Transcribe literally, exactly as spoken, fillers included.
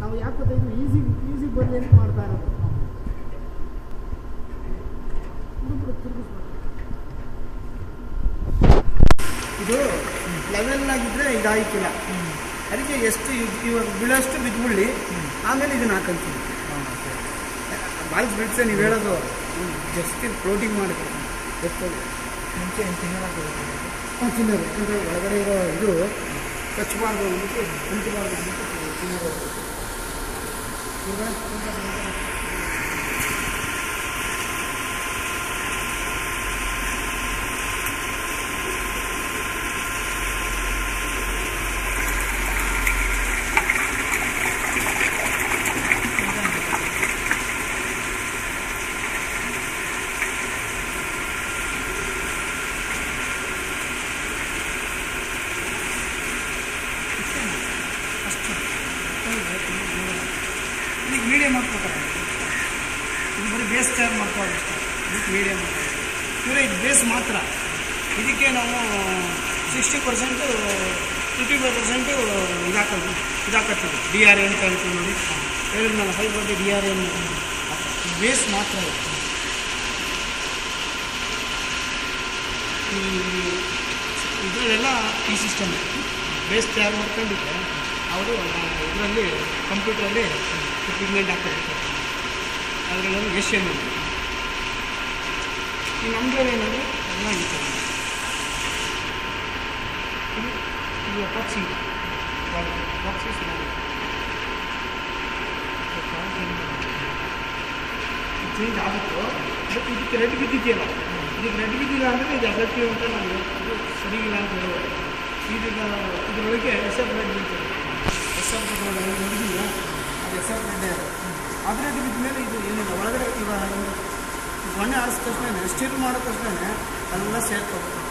ನಾವು ಯಾಕೆ ಗೊತ್ತಾ ಇದು ಈಸಿ ಈಸಿ ಬರಲಿ ಅಂತ ಮಾಡ್ತಾ ಇರೋದು. ಇದು ಲೆವೆಲ್ ಆಗಿದ್ರೆ ಇದಾಯ್ತಿಲ್ಲ, ಅದಕ್ಕೆ ಎಷ್ಟು ಇವಾಗ ಬೀಳೋಷ್ಟು ಬಿದ್ದುಬಿಡ್ಲಿ, ಆಮೇಲೆ ಇದನ್ನ ಹಾಕಂತೀವಿ. ಬಾಲ್ಸ್ ಬಿಡ್ಸೆ ನೀವು ಹೇಳೋದು ಜಸ್ಟ್ ಫ್ಲೋಟಿಂಗ್ ಮಾಡಿದ್ರೆ ಎಷ್ಟೋದು ಮುಂಚೆ ತಿನ್ನೋದು ತಿನ್ನೋದು ಯಾಕಂದರೆ ಒಳಗಡೆ ಇರೋ ಇದು ಟಚ್ ಮಾಡಬಹುದು ಅಂದ್ಬಿಟ್ಟು ಅಂಟಬಾರ್ದು ಅಂದ್ಬಿಟ್ಟು ತಿನ್ನೋದು. ಇದಕ್ಕೆ ಮೀಡಿಯಮ್ ಹಾಕ್ಬೇಕಾರೆ ಇದು ಬರೀ ಬೇಸ್ ತಯಾರು ಮಾಡ್ಕೊಳ್ಳೋದು ಅಷ್ಟೇ. ಇದಕ್ಕೆ ಮೀಡಿಯಮ್ ಇವರೇ ಇದು ಬೇಸ್ ಮಾತ್ರ. ಇದಕ್ಕೆ ನಾವು sixty percent fifty five percent ಇದು ಹಾಕೋದು ಇದು ಹಾಕತ್ತೀವಿ ಡಿ ಆರ್ ಎ ಅಂತ ಹೇಳ್ತೀವಿ ನೋಡಿ. ಹೇಳಿದ್ರೆ ನಾನು ಹೈ ಬಗ್ಗೆ ಡಿ ಆರ್ ಎನ್ ಬೇಸ್ ಮಾತ್ರ. ಈ ಇದರಲ್ಲೆಲ್ಲ ಈ ಸಿಸ್ಟಮ್ ಬೇಸ್ ತಯಾರು ಮಾಡ್ಕೊಂಡಿದ್ದೆ ಅವರು ಇದರಲ್ಲಿ ಕಂಪ್ಯೂಟ್ರಲ್ಲಿ ಪಿಗ್ಮೆಂಟ್ ಹಾಕೋಬೇಕು. ಅದರಲ್ಲೆಲ್ಲ ಏಷ್ಯನ್ ಇದೆ. ಈ ನಮ್ಮದ್ರಲ್ಲಿ ಏನಂದರೆ ಎಲ್ಲ ಇದೆ. ಇದು ಪಕ್ಷಿ ಪಕ್ಷಿ ಚೇಂಜ್ ಆಗುತ್ತೋ ಬಟ್ ಇದಕ್ಕೆ ರೆಡ್ ಬಿದ್ದಿದೆಯಲ್ಲ, ಇದಕ್ಕೆ ರೆಡ್ ಬಿದ್ದಿಲ್ಲ ಅಂದರೆ ಇದು ಅಗತ್ಯ ಅಂತ ನಾನು ಇದು ಸರಿ ಇಲ್ಲ ಅಂತ ಹೇಳೋದು. ಇದೀಗ ಇದರೊಳಗೆ ಎಸರ್ ರೆಡ್ ಬೀಳ್ತದೆ. ಎಸರ್ ನೋಡಿದಿಲ್ಲ ಅದು ಎಸರ್ ರೆಡ್ಡೇ ಅದು. ಆದರೆ ಇದು ಬಿದ್ದ ಮೇಲೆ ಇದು ಏನಿಲ್ಲ ಒಳಗಡೆ ಇವಾಗ ಬಣ್ಣೆ ಆಡಿಸಿದ ತಕ್ಷಣ ಸ್ಟಿಲ್ ಮಾಡಿದ ತಕ್ಷಣ ಎಲ್ಲ ಸೇರ್ಕೋಬೇಕು.